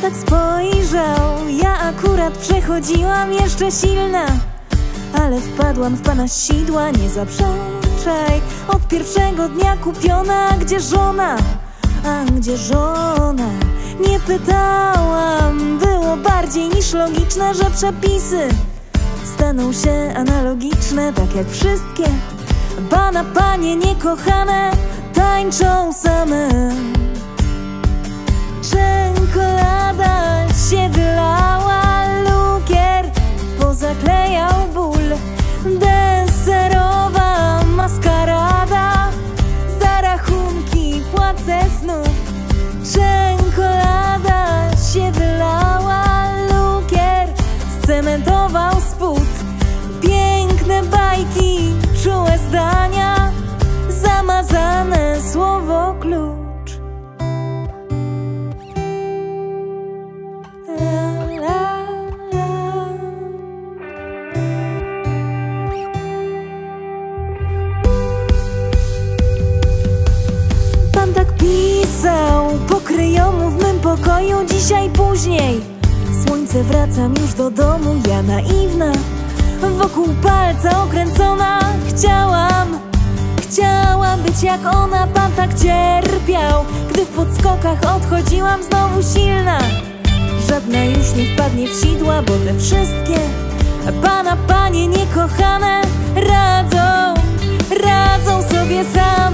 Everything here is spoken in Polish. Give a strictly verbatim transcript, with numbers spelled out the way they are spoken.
tak spojrzał, ja akurat przechodziłam jeszcze silna, ale wpadłam w pana sidła, nie zaprzeczaj. Od pierwszego dnia kupiona, gdzie żona? A gdzie żona? Nie pytałam, było bardziej niż logiczne, że przepisy staną się analogiczne, tak jak wszystkie pana panie niekochane tańczą same. Czekolada się wylała, lukier pozaklejał ból, deserowa maskarada, za rachunki płacę znów. Czekolada się wylała, lukier scementował spód. Piękne bajki, czułe zdania, zamazane słowo klucz. Pan tak pisał po kryjomu w mym pokoju dzisiaj później. Słońce, wracam już do domu, ja naiwna, wokół palca okręcona. Chciałam, chciałam być jak ona. Pan tak cierpiał, gdy w podskokach odchodziłam znowu silna. Żadna już nie wpadnie w sidła, bo te wszystkie pana panie niekochane radzą, radzą sobie same.